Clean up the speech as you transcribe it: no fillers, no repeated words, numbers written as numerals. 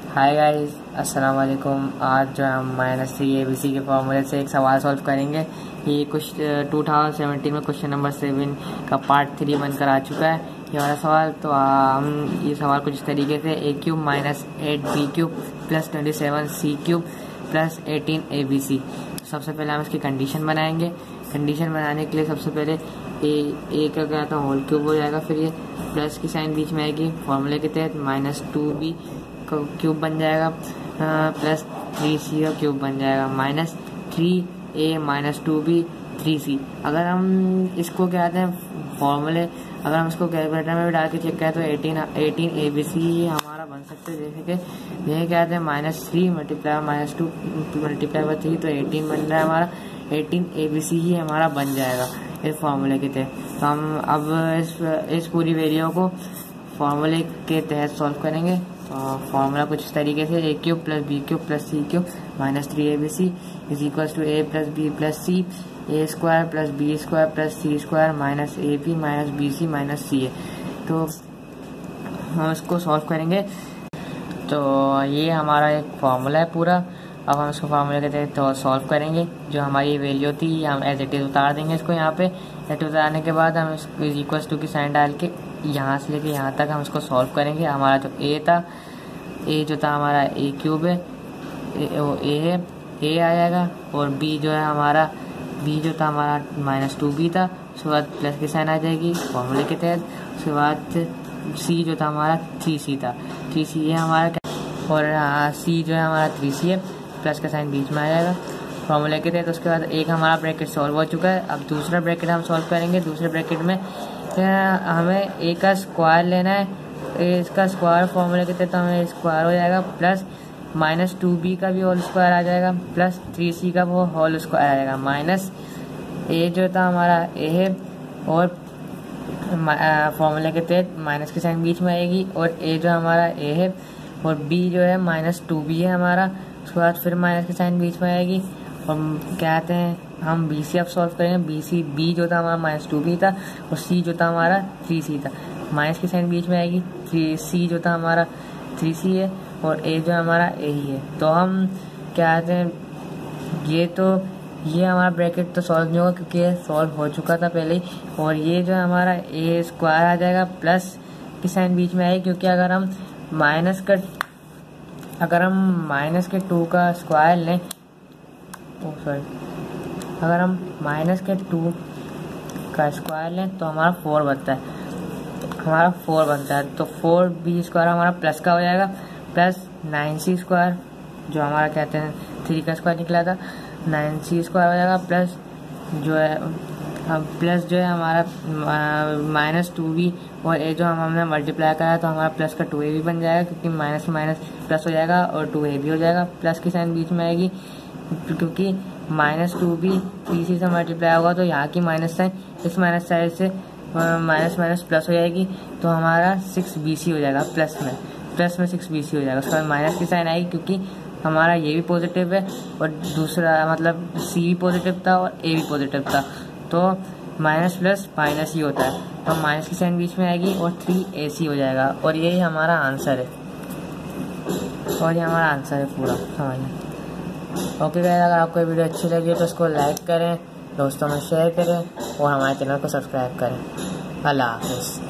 Hi guys, अस्सलाम वालेकुम। आज जो है हम -3 ABC के फॉर्मूले से एक सवाल सॉल्व करेंगे। ये कुछ 2017 में क्वेश्चन नंबर 7 का पार्ट 3 बनकर आ चुका है ये वाला सवाल। तो हम ये सवाल कुछ इस तरीके से a³ - 8b³ + 27c³ + 18abc। सबसे पहले हम इसकी कंडीशन बनाएंगे। कंडीशन बनाने के लिए सबसे पहले ए का क्या था होल क्यूब हो जाएगा, फिर ये प्लस की साइन बीच में आएगी फॉर्मूले के तहत, -2b क्यूब बन जाएगा + 3c का क्यूब बन जाएगा, -3a - 2b 3c। अगर हम इसको क्या कहते हैं फॉर्मूले, अगर हम इसको कैलकुलेटर में भी डाल के चेक करें तो 18abc हमारा बन सकते हैं। जैसे कि ये क्या कहते हैं -3 × -2 × 3 तो 18 बन रहा है हमारा। 18abc ही हमारा बन जाएगा इस फॉर्मूले के तहत। तो हम अब इस पूरी वैल्यू को फॉर्मूले के तहत सॉल्व करेंगे। फॉर्मूला कुछ इस तरीके से a³ + b³ + c³ -3abc = a + b + c, a² + b² + c² -ab - bc - ca। तो हम इसको सॉल्व करेंगे। तो ये हमारा एक फॉर्मूला है पूरा। अब हम इसको फार्मूले के तहत तो सॉल्व करेंगे। जो हमारी वैल्यू थी हम एज इट इज उतार देंगे इसको यहाँ पे। एट उतारने के बाद हम इसको = की साइन डाल के यहाँ से लेके यहाँ तक हम इसको सॉल्व करेंगे। हमारा जो a था, a जो था हमारा a³ है, वो a है, a आ जाएगा। और b जो है हमारा, b जो था हमारा -2b था, उसके बाद प्लस की साइन आ जाएगी फॉर्मूले के तहत। उसके बाद c जो था हमारा 3c था, 3c है हमारा, और c जो है हमारा 3c है, प्लस का साइन बीच में आ जाएगा फॉर्मूले के तहत। उसके बाद एक हमारा ब्रैकेट सॉल्व हो चुका है। अब दूसरा ब्रैकेट हम सॉल्व करेंगे। दूसरे ब्रैकेट में हमें a का स्क्वायर लेना है। इसका स्क्वायर फॉर्मूले के तहत हमें स्क्वायर हो जाएगा, प्लस -2b का भी होल स्क्वायर आ जाएगा, प्लस 3c का वो होल स्क्वायर आ जाएगा, माइनस a जो था हमारा a है, और फॉर्मूले के तहत माइनस की साइन बीच में आएगी, और a जो हमारा a है, और b जो है -2b है हमारा। उसके बाद फिर माइनस की साइन बीच में आएगी, और क्या कहते हैं हम bc अब सॉल्व करेंगे। b जो था हमारा -2b था, और c जो था हमारा 3c था, माइनस की साइन बीच में आएगी। c जो था हमारा 3c है, और a जो हमारा a ही है। तो हम क्या कहते हैं ये हमारा ब्रैकेट तो सॉल्व नहीं होगा क्योंकि ये सॉल्व हो चुका था पहले ही। और ये जो हमारा a स्क्वायर आ जाएगा, प्लस की साइन बीच में आएगी, क्योंकि अगर हम माइनस के 2 का स्क्वायर लें, अगर हम -2 का स्क्वायर लें तो हमारा 4 बनता है। तो 4b² हमारा प्लस का हो जाएगा, प्लस 9c² जो हमारा कहते हैं 3 का स्क्वायर निकला था, 9c² हो जाएगा, प्लस जो है हमारा -2b, और a जो हमने मल्टीप्लाई करा तो हमारा प्लस का 2ab बन जाएगा, क्योंकि माइनस माइनस प्लस हो जाएगा और 2ab हो जाएगा। प्लस की साइन बीच में आएगी, क्योंकि -2b 3c से मल्टीप्लाई होगा तो यहाँ की माइनस साइन इस माइनस साइड से माइनस प्लस हो जाएगी, तो हमारा 6bc हो जाएगा, प्लस में 6bc हो जाएगा। उसके बाद माइनस की साइन आएगी, क्योंकि हमारा ये भी पॉजिटिव है, और दूसरा मतलब c भी पॉजिटिव था और a भी पॉजिटिव था, तो माइनस प्लस माइनस ही होता है। तो माइनस की साइन बीच में आएगी और 3ac हो जाएगा, और यही हमारा आंसर है। पूरा समझ। ओके गाइस, अगर आपको वीडियो अच्छी लगी तो इसको लाइक करें, दोस्तों में शेयर करें, और हमारे चैनल को सब्सक्राइब करें। अल्लाह हाफिज़।